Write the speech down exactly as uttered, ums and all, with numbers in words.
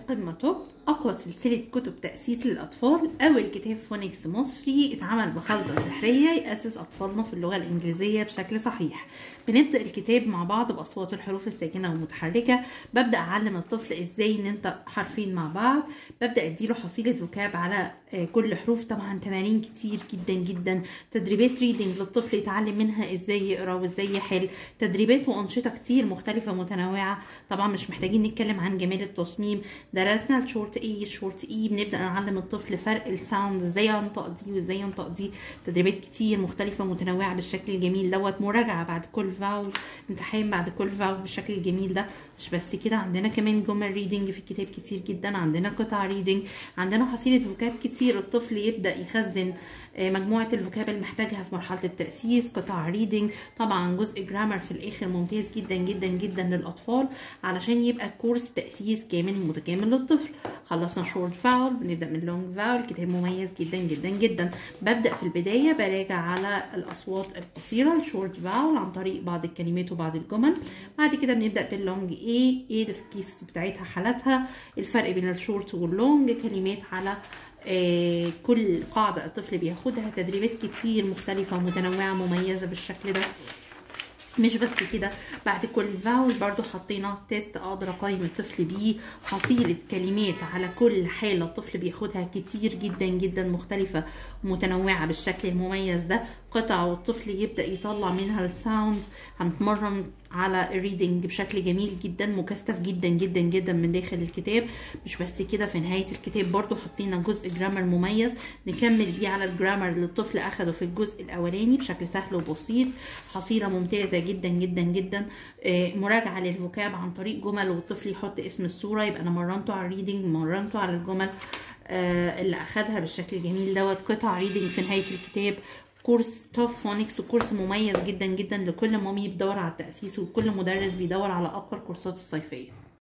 القمة توب، أقوى سلسلة كتب تأسيس للأطفال. أول كتاب فونكس مصري اتعمل بخلطة سحرية يأسس أطفالنا في اللغة الإنجليزية بشكل صحيح. بنبدأ الكتاب مع بعض بأصوات الحروف الساكنة والمتحركة. ببدأ أعلم الطفل إزاي ننطق حرفين مع بعض. ببدأ أديله حصيلة فوكاب على كل حروف. طبعا تمارين كتير جدا جدا، تدريبات ريدنج للطفل يتعلم منها إزاي يقرأ وإزاي يحل، تدريبات وأنشطة كتير مختلفة متنوعة. طبعا مش محتاجين نتكلم عن جمال التصميم. درسنا الشورت اي الشورت اي، بنبدا نعلم الطفل فرق الساوند، ازاي ينطق دي وازاي ينطق دي. تدريبات كتير مختلفه متنوعه بالشكل الجميل دوت. مراجعه بعد كل فاول، امتحان بعد كل فاول بالشكل الجميل ده. مش بس كده، عندنا كمان جمل ريدنج في الكتاب كتير جدا، عندنا قطع ريدنج، عندنا حصيله فوكاب كتير الطفل يبدا يخزن مجموعه الفوكاب اللي محتاجها في مرحله التاسيس. قطع ريدنج، طبعا جزء جرامر في الاخر ممتاز جدا جدا جدا للاطفال علشان يبقى كورس تاسيس كامل متكامل للطفل. خلصنا شورت فاول، بنبدا من لونج فاول. كتاب مميز جدا جدا جدا. ببدا في البدايه براجع على الاصوات القصيره الشورت فاول عن طريق بعض الكلمات وبعض الجمل. بعد كده بنبدا باللونج ايه، ايه الكيس بتاعتها، حالاتها، الفرق بين الشورت واللونج، كلمات على آه كل قاعده الطفل بياخدها، تدريبات كتير مختلفه ومتنوعه مميزه بالشكل ده. مش بس كده، بعد كل فاول برضو حطينا تيست اقدر اقيم الطفل بيه، حصيلة كلمات على كل حالة الطفل بياخدها كتير جدا جدا مختلفة ومتنوعة بالشكل المميز ده. قطع والطفل يبدأ يطلع منها الساوند. هنتمرن على الريدنج بشكل جميل جدا مكثف جدا جدا جدا من داخل الكتاب. مش بس كده، في نهاية الكتاب برضو حطينا جزء جرامر مميز نكمل بيه على الجرامر اللي الطفل اخده في الجزء الاولاني بشكل سهل وبسيط. حصيلة ممتازة جدا جدا جدا. مراجعة للفوكاب عن طريق جمل والطفل يحط اسم الصورة، يبقى انا مرنته على الريدنج، مرنته على الجمل اللي اخدها بالشكل الجميل دوت. قطع ريدنج في نهاية الكتاب. كورس توب فونكس، وكورس مميز جدا جدا لكل مامي بيدور على التأسيس وكل مدرس بيدور على أقوى الكورسات الصيفية.